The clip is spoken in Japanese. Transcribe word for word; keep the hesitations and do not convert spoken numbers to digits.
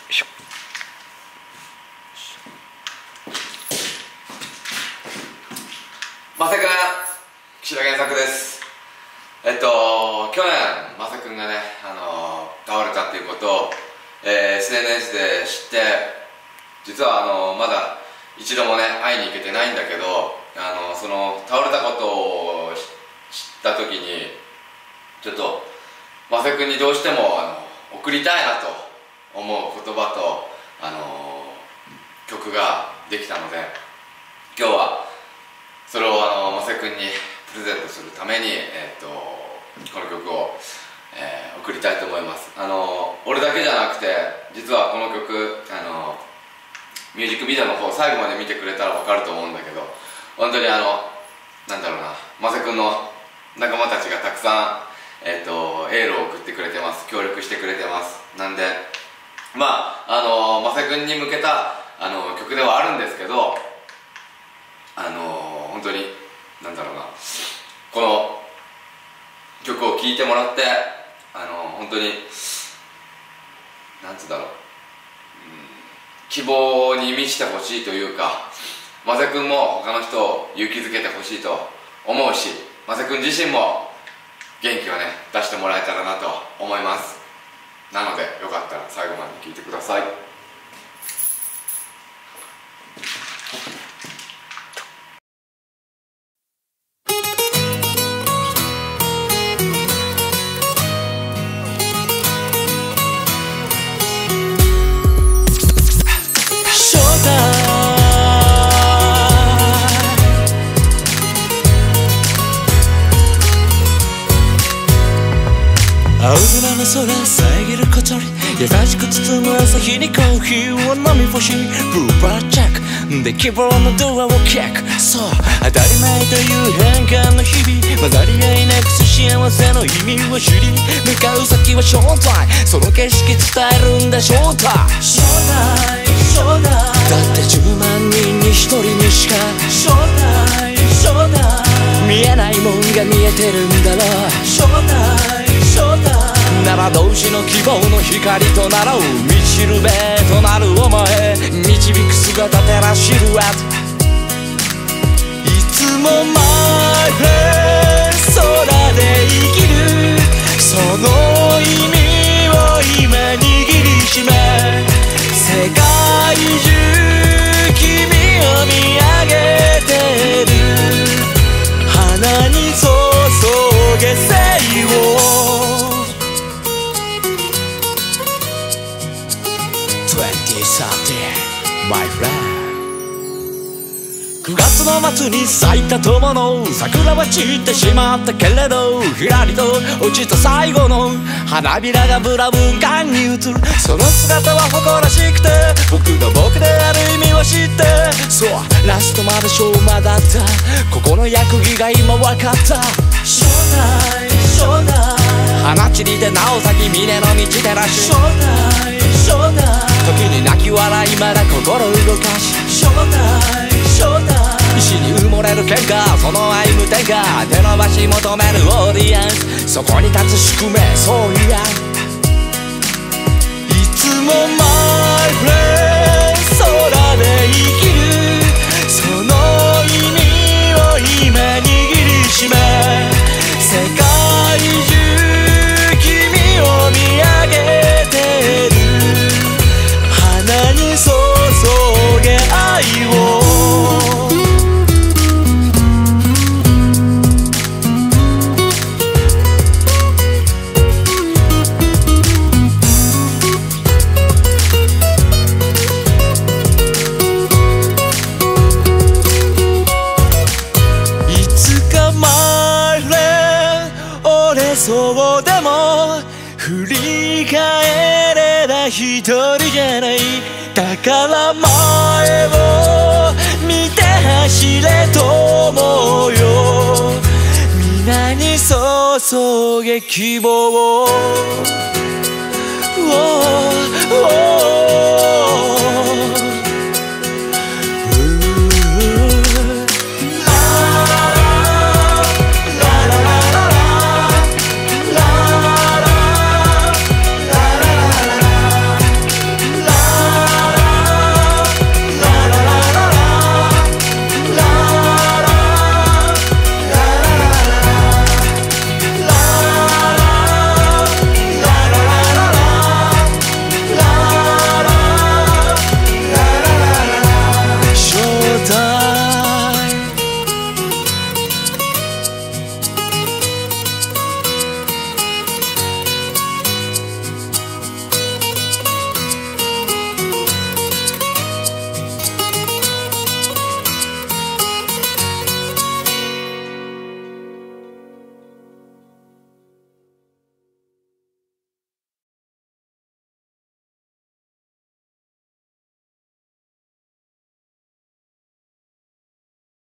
いしょ。 まさくん、岸田原作です。えっと去年まさくんがね、あの倒れたっていうことを、えー、エスエヌエス で知って、実はあのまだ一度もね会いに行けてないんだけど、あのその倒れたことを知った時にちょっとまさくんにどうしてもあの送りたいなと思う言葉とあの曲ができたので、今日はそれをあのまさくんにプレゼントするために、えー、とこの曲を、えー、送りたいと思います。あの俺だけじゃなくて、実はこの曲あのミュージックビデオの方最後まで見てくれたら分かると思うんだけど、本当にあのなんだろうな、まさくんの仲間たちがたくさん、えー、とエールを送ってくれてます。協力してくれてます。なんでまああのまさくんに向けたあの曲ではあるんですけど、あの本当になんだろうな、この曲を聴いてもらって、あの本当になんつうんだろう、うん、希望に満ちてほしいというか、まさくんも他の人を勇気づけてほしいと思うし、まさくん自身も元気をね出してもらえたらなと思います。なのでよかったら最後まで聴いてください。 青空の空遮る小鳥、優しく包む朝日にコーヒーを飲み干し、ブルーバーチェックで希望のドアをキック。そう当たり前という変換の日々、混ざり合いなくす幸せの意味を知り、向かう先は正体、その景色伝えるんだ正体。正体正体だってじゅうまんにんにひとりにしか正体正体見えないもんが見えてるんだろう。正体なら同士の希望の光となろう。道しるべとなるお前、導く姿照らしるわ。いつもマイフレンド空で生きる、その意味を今握りしめ、世界中君を見上げてる。花に注げ生をMy friend、 くがつの末に咲いた友の桜は散ってしまったけれど、ひらりと落ちた最後の花びらがブラウン管に映る。その姿は誇らしくて、僕の僕である意味を知って、そうラストまで勝負だった。ここの役儀が今分かった。正体正体花散りでなお咲き峰の道照らし、正体正体時に泣き笑いまだ心動かし、正体正体石に埋もれる喧嘩、その愛無天下手伸ばし求めるオーディエンス、そこに立つ宿命そういや。いつもマイフレンド空で生きる、その意味を今握りしめ、世界中君を見上げてる。花に注げ愛をいつかマイフレンド折れそうでも振り返れば一人じゃない。だから前を見て走れと思うよ。皆に注げ希望を。